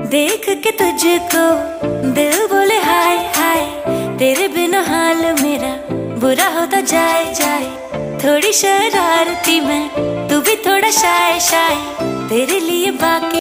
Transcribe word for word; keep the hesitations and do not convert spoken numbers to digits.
देख के तुझको दिल बोले हाय हाय, तेरे बिना हाल मेरा बुरा होता जाए जाए। थोड़ी शरारती मैं, तू भी थोड़ा शाय शाय, तेरे लिए बाकी